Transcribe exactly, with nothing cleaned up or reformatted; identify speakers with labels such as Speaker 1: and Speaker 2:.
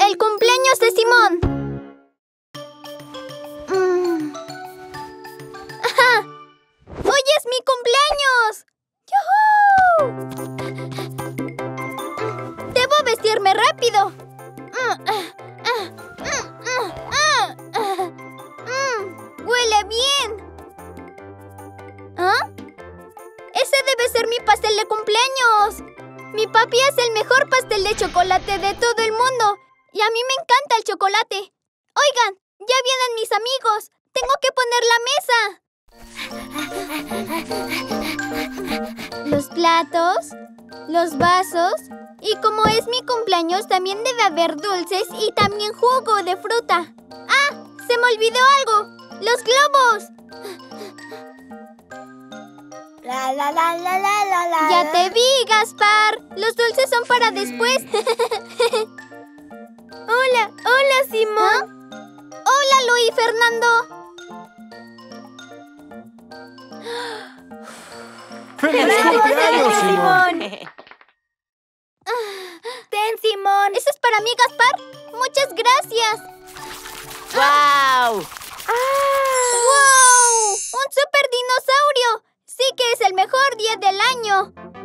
Speaker 1: el cumpleaños de Simón. Mm. ¡Ajá! ¡Hoy es mi cumpleaños! ¡Yujú! Debo vestirme rápido. Mm, ¡huele bien! ¿Ah? ¡Ese debe ser mi pastel de cumpleaños! Mi papi es el mejor pastel de chocolate de todo el mundo. Y a mí me encanta el chocolate. Oigan, ya vienen mis amigos. Tengo que poner la mesa. Los platos, los vasos. Y como es mi cumpleaños, también debe haber dulces y también jugo de fruta. ¡Ah! ¡Se me olvidó algo! ¡Los globos!
Speaker 2: La, la, la, la, la, la, la.
Speaker 1: ¡Ya te vi, Gaspar! Los dulces son para después.
Speaker 2: Hola, hola, Simón.
Speaker 1: ¿Ah? Hola, Luis Fernando.
Speaker 3: ¡Feliz cumpleaños, Simón!
Speaker 2: Ten, Simón.
Speaker 1: ¿Eso es para mí, Gaspar? Muchas gracias.
Speaker 4: ¡Guau!
Speaker 2: ¡Ah!
Speaker 1: ¡Wow! ¡Un super dinosaurio! Sí que es el mejor día del año.